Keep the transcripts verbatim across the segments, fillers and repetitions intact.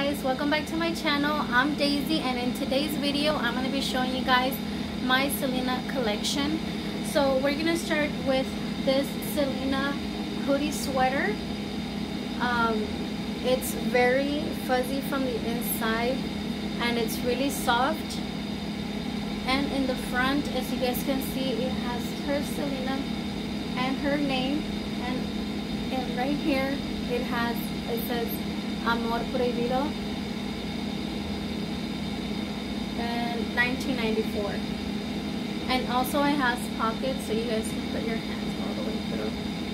guys, welcome back to my channel. I'm Daisy, and in today's video I'm going to be showing you guys my Selena collection. So we're going to start with this Selena hoodie sweater. Um, it's very fuzzy from the inside and it's really soft, and in the front, as you guys can see, it has her Selena and her name, and, and right here it has, it says Amor Prohibido and nineteen ninety-four, and also it has pockets so you guys can put your hands all the way through.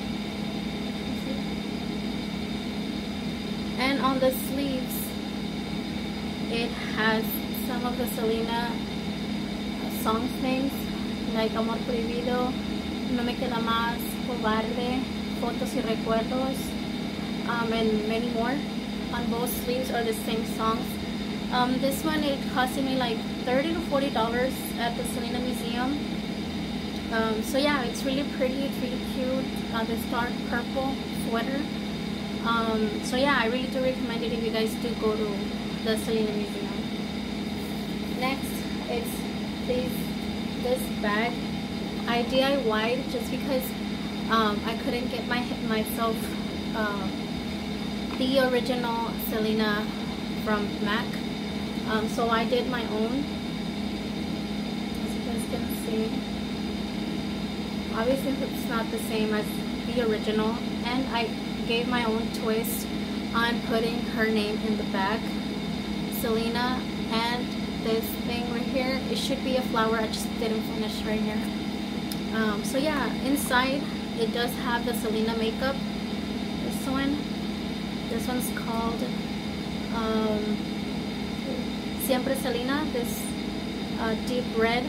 And on the sleeves it has some of the Selena song names like Amor Prohibido, No Me Queda Más, Cobarde, Fotos y Recuerdos, um, and many more. On both sleeves are the same songs. Um, this one, it costed me like thirty to forty dollars at the Selena Museum. Um, so yeah, it's really pretty, it's really cute. Uh, this dark purple sweater. Um, so yeah, I really do recommend it if you guys do go to the Selena Museum. Next, it's this this bag. I D I Y'd just because um, I couldn't get my myself uh, the original Selena from MAC, um, so I did my own. As you guys can see, obviously it's not the same as the original, and I gave my own twist on putting her name in the back, Selena, and this thing right here, it should be a flower. I just didn't finish right here. Um, so yeah, inside it does have the Selena makeup. This one, this one's called um, Siempre Selena. This uh, deep red.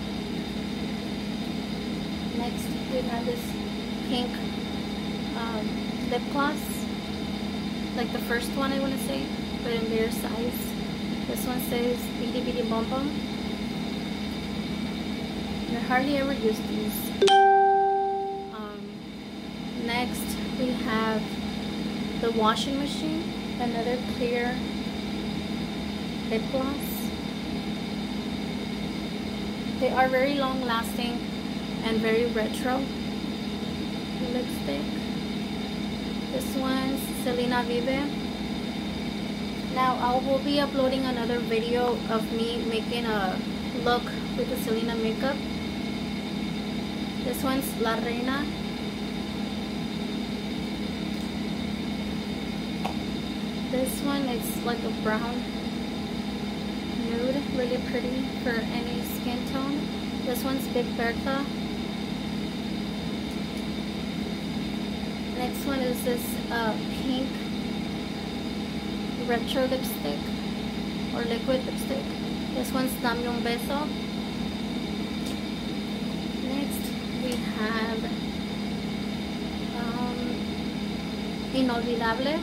Next we have this pink um, lip gloss, like the first one I want to say, but in bigger size. This one says Bidi Bidi Bom Bom. I hardly ever use these. Um, next we have the washing machine, another clear lip gloss. They are very long lasting and very retro. Lipstick. This one's Selena Vive. Now I will be uploading another video of me making a look with the Selena makeup. This one's La Reina. This one is like a brown nude, really pretty for any skin tone. This one's Big Bertha. Next one is this uh, pink retro lipstick or liquid lipstick. This one's Dame Un Beso. Next we have um, Inolvidable.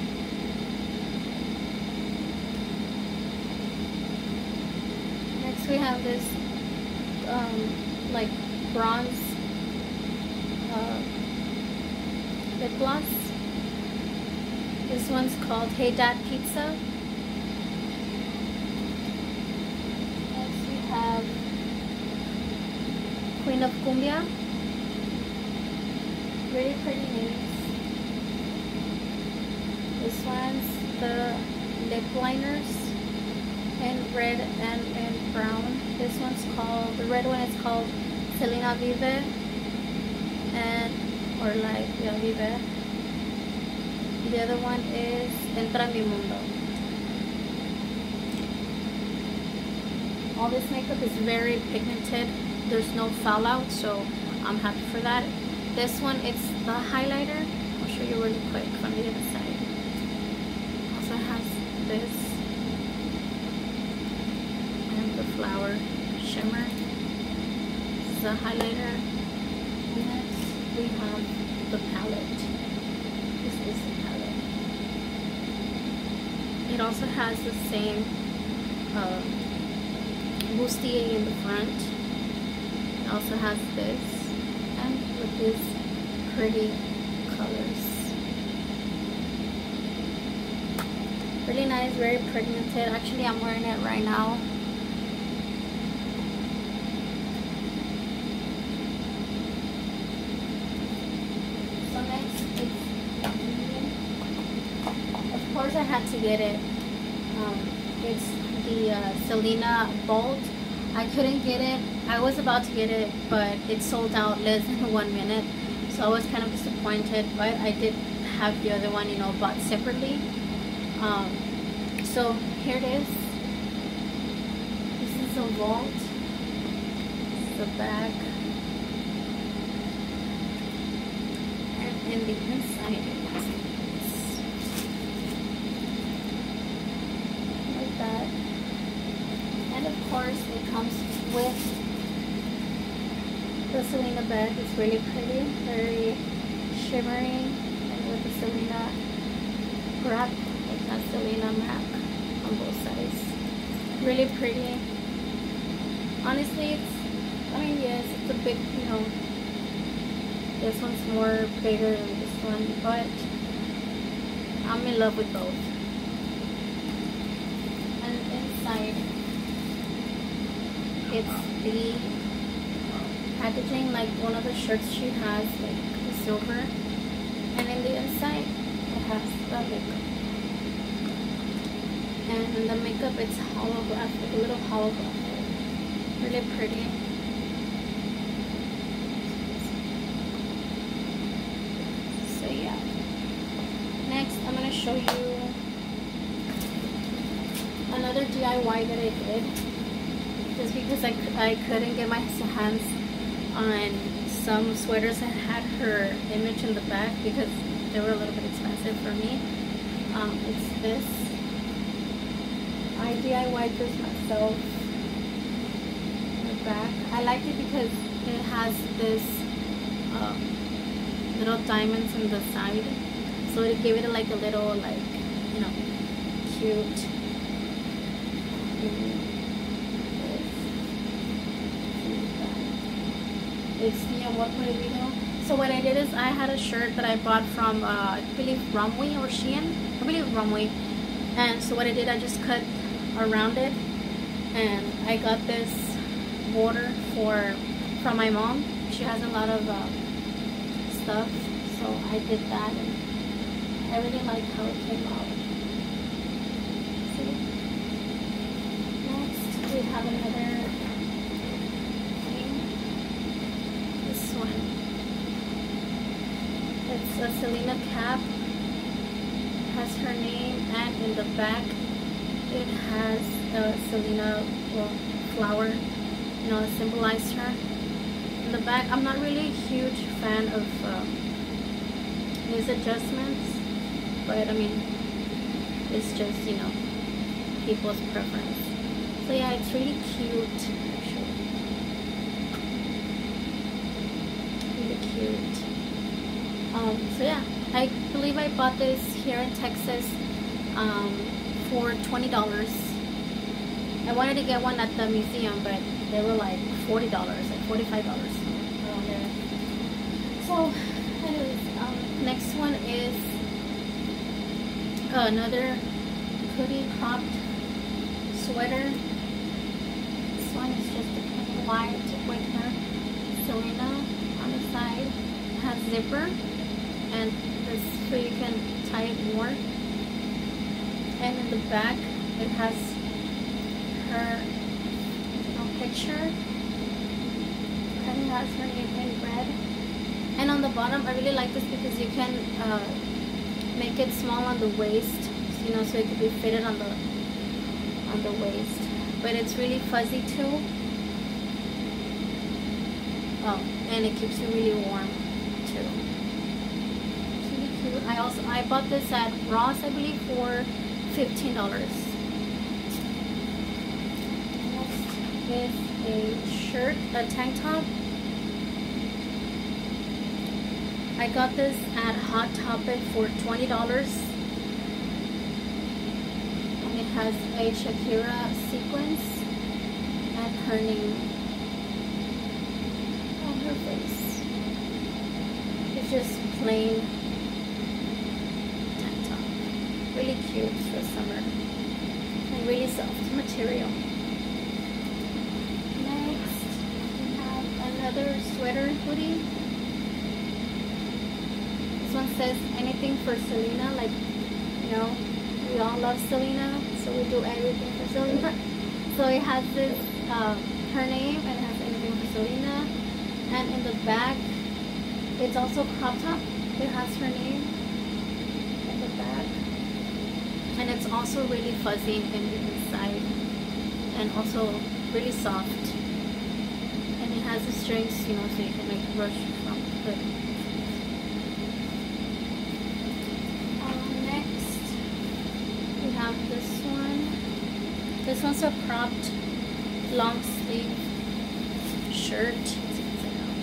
Next we have this um, like bronze uh, lip gloss. This one's called Hey Dad Pizza. Next we have Queen of Cumbia. Really pretty names. This one's the lip liners in red and in brown. This one's called, the red one is called Selena Vive, and or like yeah, Vive. The other one is Entra en Mi Mundo. All this makeup is very pigmented. There's no fallout, so I'm happy for that. This one, it's the highlighter. I'll show you really quick from the other side. Also has this and the flower shimmer. This is a highlighter. Next we have the palette. This is the palette. It also has the same uh, bustier in the front. It also has this, and with these pretty colors. Really nice, very pigmented. Actually, I'm wearing it right now. So next, it's, of course I had to get it. Um, it's the uh, Selena Bold. I couldn't get it. I was about to get it, but it sold out less than one minute. So I was kind of disappointed, but I did have the other one, you know, bought separately. Um, so here it is. This is a vault. This is the back. And in the inside it has this. Like that. And of course it comes with the Selena bag. It's really pretty, very shimmering, and with the Selena wrap, it has Selena Mac on both sides. Really pretty. Honestly, it's, I mean, yes, it's a bit, you know, this one's more bigger than this one, but I'm in love with both. And inside, it's the packaging, like one of the shirts she has, like the silver, and in the inside it has the makeup, and in the makeup it's holographic, a little holographic, really pretty. So yeah, next I'm gonna show you another D I Y that I did, just because I, I couldn't get my hands on some sweaters that had her image in the back because they were a little bit expensive for me. Um, it's this. I D I Y'd this myself in the back. I liked it because it has this um, little diamonds in the side, so it gave it like a little, like, you know, cute. It's the Amor Prohibido. So what I did is I had a shirt that I bought from, uh, I believe Romwe or Shein. I believe Romwe. And so what I did, I just cut around it, and I got this border for from my mom. She has a lot of uh, stuff, so I did that, and I really like how it came out. See? Next, we have another. It's a Selena cap, has her name, and in the back it has a Selena, well, flower, you know, to symbolize her. In the back, I'm not really a huge fan of um, these adjustments, but I mean, it's just, you know, people's preference. So yeah, it's really cute, actually. Really cute. Um, so yeah, I believe I bought this here in Texas um, for twenty dollars. I wanted to get one at the museum, but they were like forty dollars, like forty-five dollars around there. So anyways, um, next one is another hoodie cropped sweater. This one is just a plain white with her Selena on the side. It has zipper, and this, so you can tie it more. And in the back it has her, you know, picture, and it has her name in red. And on the bottom, I really like this because you can uh, make it small on the waist, you know, so it could be fitted on the on the waist. But it's really fuzzy too. Oh, and it keeps you really warm too. I also I bought this at Ross, I believe, for fifteen dollars. Next is a shirt, a tank top. I got this at Hot Topic for twenty dollars. And it has a Shakira sequence and her name on her face. It's just plain really cute for summer and really soft material. Next, we have another sweater hoodie. This one says anything for Selena, like, you know, we all love Selena, so we do everything for Selena. So it has this, uh, her name, and it has anything for Selena. And in the back, it's also crop top. It has her name in the back. And it's also really fuzzy in the inside. And also really soft. And it has the strings, you know, so you can like rush from the um, next, we have this one. This one's a cropped long sleeve shirt. Let's see inside out.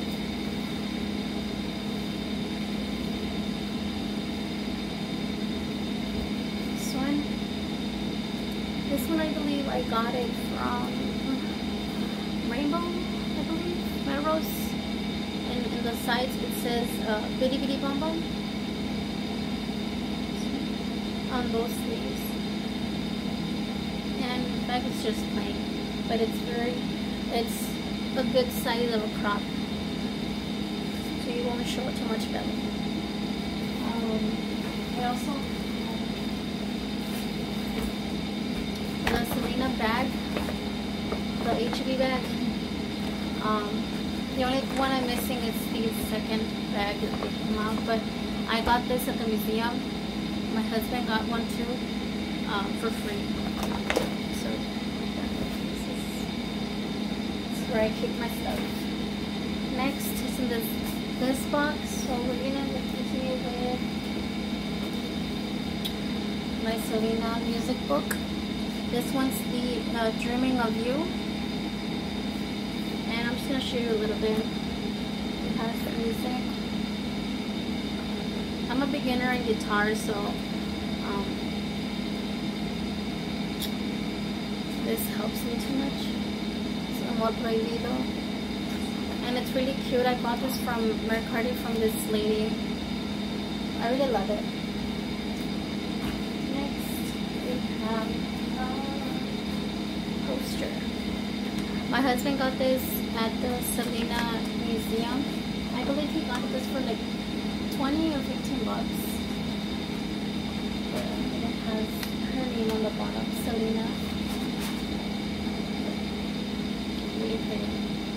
This one. This one, I believe I got it from Rainbow, I believe, Melrose. And in the sides it says uh, Bitty Bitty Bum Bum on both sleeves. And the back is just plain, but it's very, it's a good size of a crop, so you won't show too much belly. Um, I also have the Selena bag, the H B bag. Um, the only one I'm missing is the second bag that they came out, but I got this at the museum. My husband got one too, uh, for free. So this is, this is where I keep my stuff. Next is in this this box. So we're gonna continue with my Selena music book. This one's the uh, Dreaming of You, and I'm just gonna show you a little bit. It has the music. I'm a beginner in guitar, so um, this helps me too much. So I'm more prohibido, and it's really cute. I bought this from Mercari from this lady. I really love it. Next, we have a poster. My husband got this at the Selena Museum. I believe he got this for like twenty or fifteen bucks. And it has her name on the bottom, Selena. Really pretty.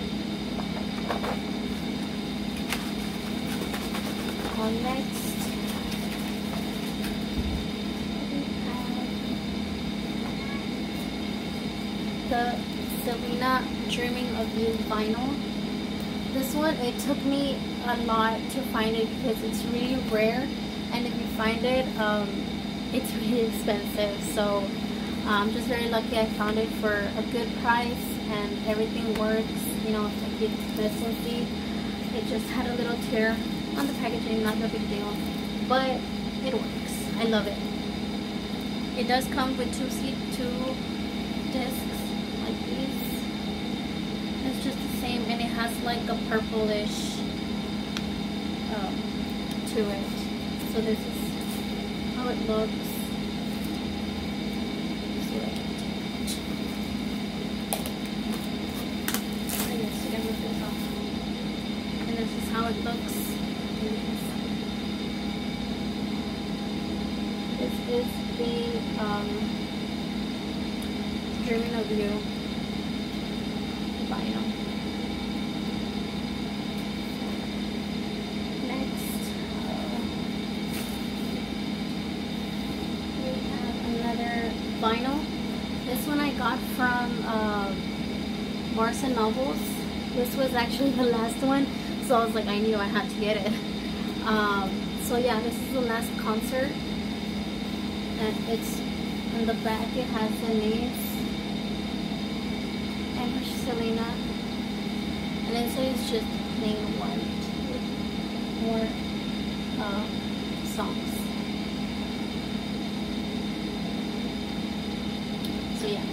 Uh, next, we have the Selena Dreaming of You vinyl. This one, it took me a lot to find it because it's really rare, and if you find it, um, it's really expensive. So I'm just very lucky I found it for a good price, and everything works. You know, like it's this one, see, it just had a little tear on the packaging, not a big deal, but it works. I love it. It does come with two seat, two discs like these. It's just the same, and it has like a purplish um, to it. So this is how it looks. See what I can take it. I guess you can move this off. And this is how it looks. This is the um, Dreaming of You vinyl. Next, uh, we have another vinyl. This one I got from uh, Barnes and Nobles. This was actually the last one, so I was like, I knew I had to get it. Um, so yeah, this is the last concert, and it's in the back. It has the names. And Selena, and inside it's just plain white with more uh, songs. So yeah.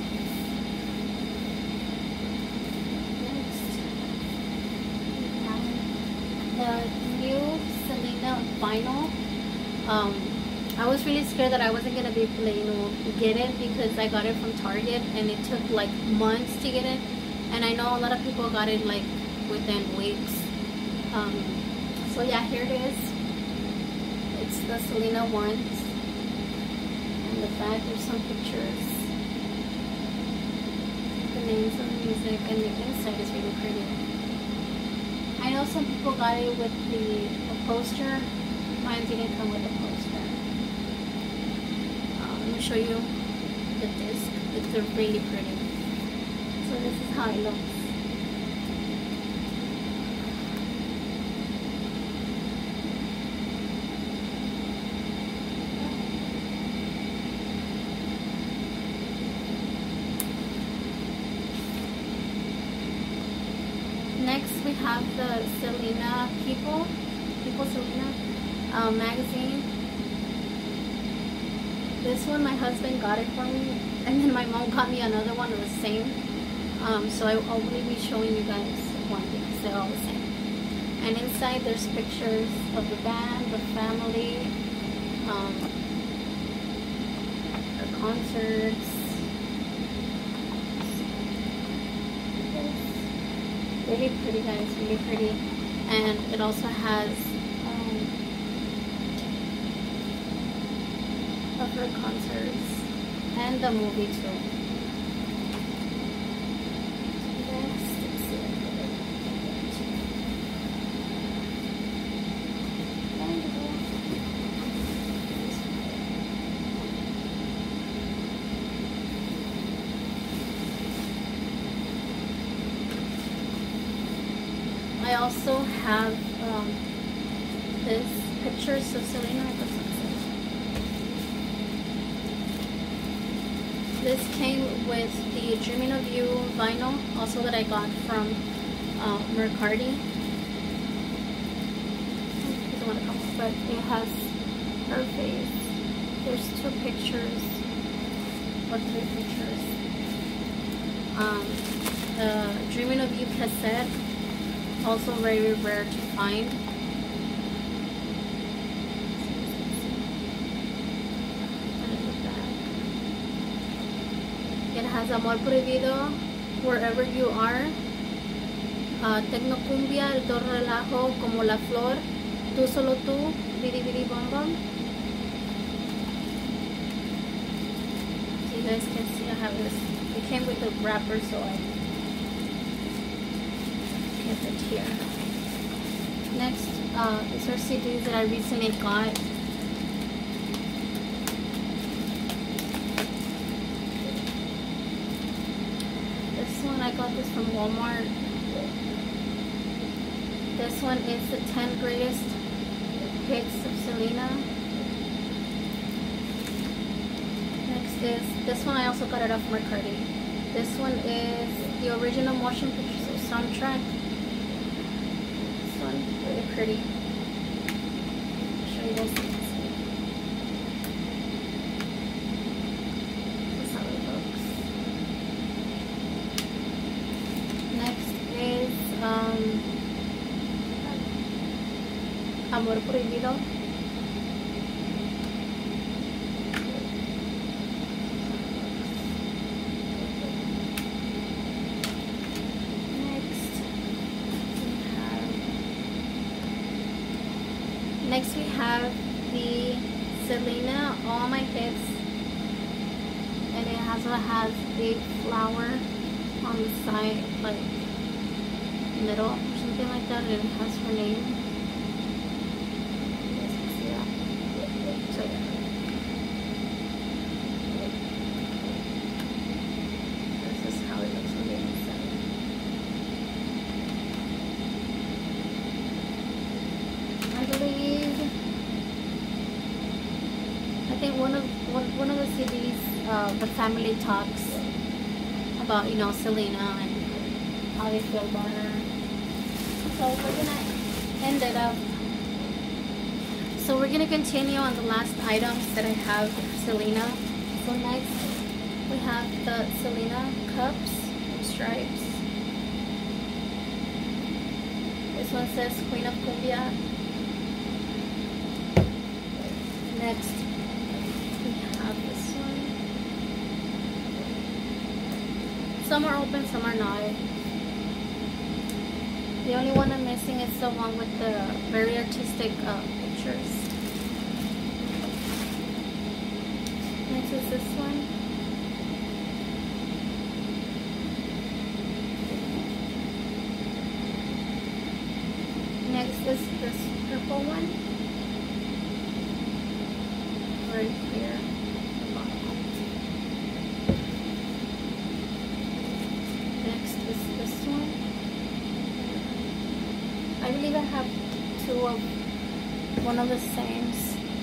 Next, we have the new Selena vinyl. Um, I was really scared scared that I wasn't gonna be able to, you know, get it, because I got it from Target and it took like months to get it, and I know a lot of people got it like within weeks. Um, so yeah, here it is. It's the Selena ones. In the back there's some pictures, the names of the music, and the inside is really pretty. I know some people got it with the, the poster. Mine didn't come with the poster. Um, let me show you the disc. It's really pretty. So this is how it looks. Next we have the Selena People, People Selena uh, magazine. This one my husband got it for me, and then my mom got me another one of the same. Um, so I, I'll only be showing you guys one because they're all the same. And inside there's pictures of the band, the family, um, their concerts. Really pretty, guys, really pretty. And it also has um, of her concerts and the movie too. I also have um, this pictures of Selena. This came with the Dreaming of You vinyl, also that I got from uh, Mercari. Doesn't want to come, but it has her face. There's two pictures, or three pictures. Um, the Dreaming of You cassette. Also very rare to find. It has Amor Prohibido, Wherever You Are, uh, Tecnocumbia, El Todo Relajo, Como la Flor, Tú Solo Tú, Bidi Bidi Bom Bom. So you guys can see I have this. It came with the wrapper, so I kept it here. Next, uh, these are C Ds that I recently got. This one, I got this from Walmart. This one is the ten greatest hits of Selena. Next is, this one I also got it off Mercari. This one is the original motion picture soundtrack. This one, really pretty. I'll show you guys this. This is how it looks. Next is um, Amor Prohibido. Next we have the Selena All My Hits, and it also has a flower on the side, like middle or something like that, and it has her name. You guys can see that. So yeah. This is how it looks on the inside. I believe, I think one of one, one of the C Ds, uh, the family talks about, you know, Selena and how they feel about her. So we're gonna end it up. So we're gonna continue on the last items that I have for Selena. So next we have the Selena cups and stripes. This one says Queen of Cumbia. Next Some are open, some are not. The only one I'm missing is the one with the very artistic uh, pictures. Next is this one. Next is this purple one. Very clear. Next is this one. I believe I have two of one of the same.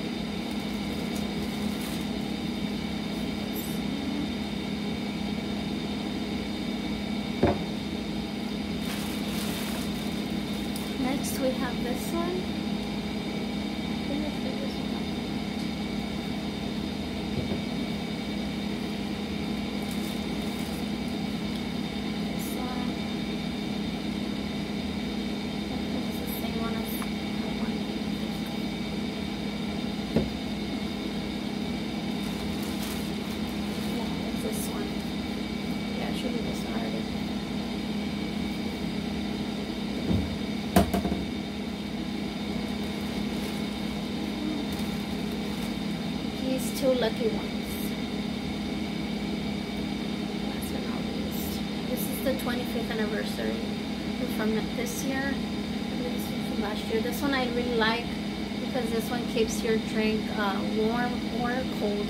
Next we have this one. I think I figured this one out. This one. I think it's the same one as that one. Yeah, it's this one. Yeah, it should be this one already. These two lucky ones. Last but not least, this is the twenty-fifth anniversary from this year. This one from last year. This one I really like because this one keeps your drink uh, warm or cold.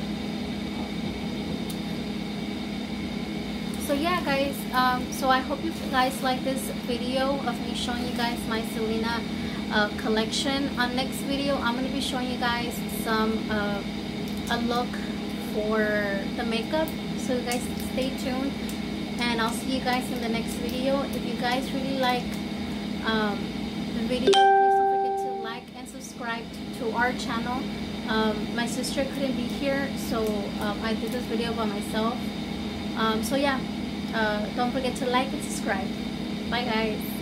So yeah, guys. Um, so I hope you guys like this video of me showing you guys my Selena Uh, collection. On next video I'm going to be showing you guys some uh, a look for the makeup, so you guys stay tuned and I'll see you guys in the next video. If you guys really like um, the video, please don't forget to like and subscribe to our channel. Um, my sister couldn't be here, so um, I did this video by myself. Um, so yeah, uh, don't forget to like and subscribe. Bye guys.